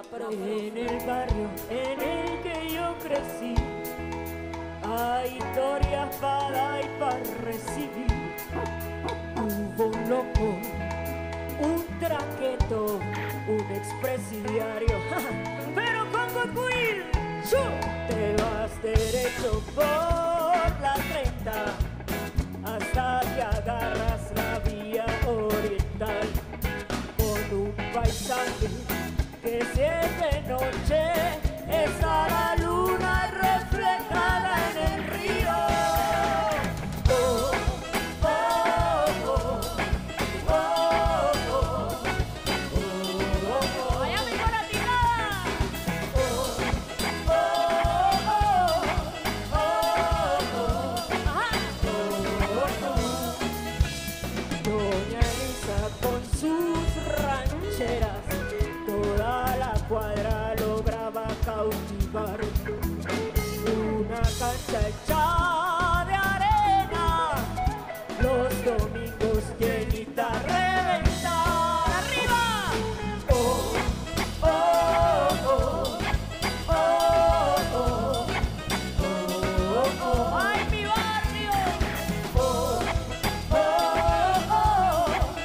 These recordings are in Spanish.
En el barrio en el que yo crecí hay historias para dar y para recibir. Hubo un loco, un traqueto, un expresidiario, pero con Good Will te vas derecho por la 30 hasta que agarras la vía oriental con un paisaje que si es de noche está la luna reflejada en el río. Oh, oh, oh, oh, oh, oh, oh. ¡Allá mi coratina! Oh, oh, oh, oh, oh. Ajá. Oh, oh. Doña Elisa con sus rancheras toda la cuadra lograba cautivar. Una cancha hecha de arena, los domingos llenita a reventar. ¡Arriba! Oh, oh, oh, oh, oh, oh, oh. ¡Ay, mi barrio! Oh, oh, oh,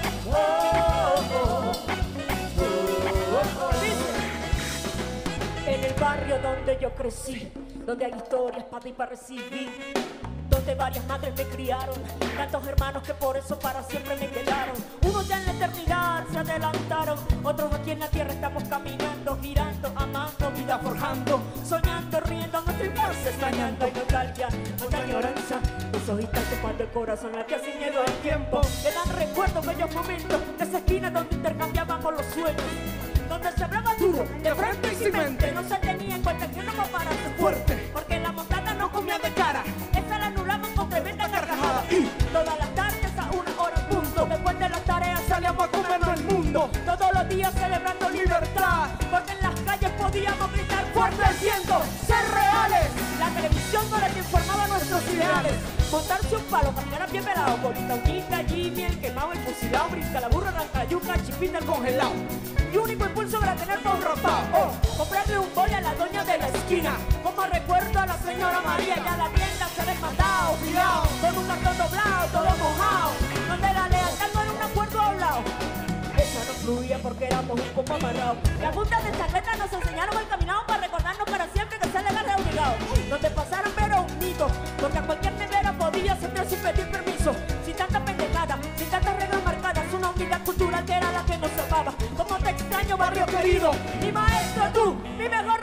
oh, oh, oh. En el barrio donde yo crecí, donde hay historias para y para recibir, donde varias madres me criaron, tantos hermanos que por eso para siempre me quedaron. Unos ya en la eternidad se adelantaron, otros aquí en la tierra estamos caminando, girando, amando, vida forjando, soñando, riendo, nuestra infancia extrañando. Hay nostalgia, mucha añoranza, los ojitos topando el corazón, la que sin miedo al tiempo, que dan recuerdos, bellos momentos, de esa esquina donde intercambiábamos los sueños, donde se hablaba duro, de frente y sin mente. No se tenía en cuenta que uno va para ser fuerte, porque la montada no comía de cara. Esa la anulamos con tremenda carcajada. Y todas las tardes a 1 hora en punto, después de las tareas salíamos a comernos el mundo. Todos los días celebrando libertad, porque en las calles podíamos gritar fuerte el viento, ser reales. La televisión no les informaba nuestros ideales. Montarse un palo, caminar a pie pelado, bolita, uñita, Jimmy, el quemado, el fusilado, brinca la burra, arranca yuca, chipita, el congelado. Y único impulso para tener todo rapado. Oh, comprarle un boli a la doña de la esquina. Como recuerdo a la señora María, ya la tienda se ha desmandado, cuidado, con un cartón doblado, todo mojado, donde la lealtad no era un acuerdo hablado. Esa no fluía porque éramos un poco amarrados. Las juntas de chancleta nos enseñaron el caminado para recordarnos para siempre que se le agarre obligado. Donde pasaron pero un mito, porque a cualquier nevera podía siempre sin pedir permiso. Sin tanta pendejada, sin tantas reglas marcadas, una unidad cultural que era la que nos salvaba. Como te extraño, barrio querido, mi maestro tú, mi mejor